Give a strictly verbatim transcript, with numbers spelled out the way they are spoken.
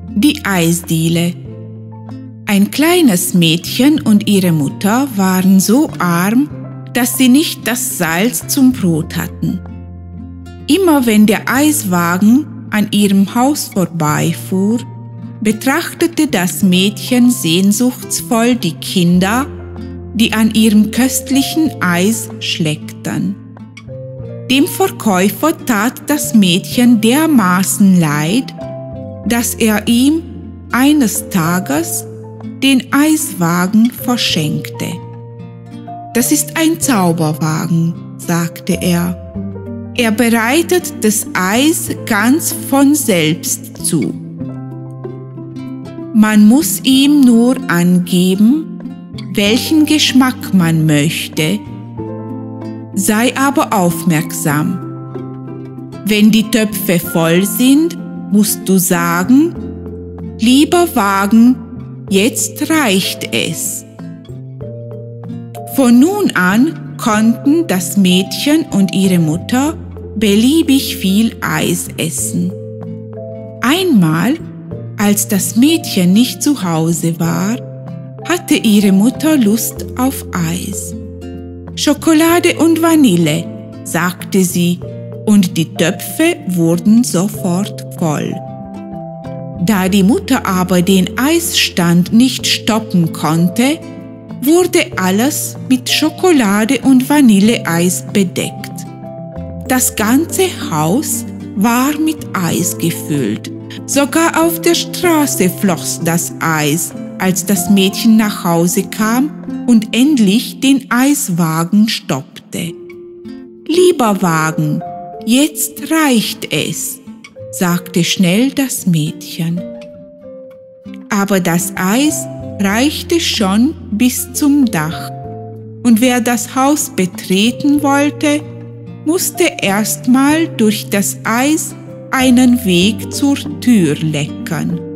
Die Eisdiele. Ein kleines Mädchen und ihre Mutter waren so arm, dass sie nicht das Salz zum Brot hatten. Immer wenn der Eiswagen an ihrem Haus vorbeifuhr, betrachtete das Mädchen sehnsuchtsvoll die Kinder, die an ihrem köstlichen Eis schleckten. Dem Verkäufer tat das Mädchen dermaßen leid, dass er ihm eines Tages den Eiswagen verschenkte. »Das ist ein Zauberwagen«, sagte er. »Er bereitet das Eis ganz von selbst zu. Man muss ihm nur angeben, welchen Geschmack man möchte. Sei aber aufmerksam. Wenn die Töpfe voll sind, musst du sagen, lieber Wagen, jetzt reicht es.« Von nun an konnten das Mädchen und ihre Mutter beliebig viel Eis essen. Einmal, als das Mädchen nicht zu Hause war, hatte ihre Mutter Lust auf Eis. »Schokolade und Vanille«, sagte sie, und die Töpfe wurden sofort voll. Da die Mutter aber den Eisstand nicht stoppen konnte, wurde alles mit Schokolade und Vanilleeis bedeckt. Das ganze Haus war mit Eis gefüllt. Sogar auf der Straße floss das Eis, als das Mädchen nach Hause kam und endlich den Eiswagen stoppte. »Lieber Wagen, jetzt reicht es«, sagte schnell das Mädchen. Aber das Eis reichte schon bis zum Dach, und wer das Haus betreten wollte, musste erstmal durch das Eis einen Weg zur Tür leckern.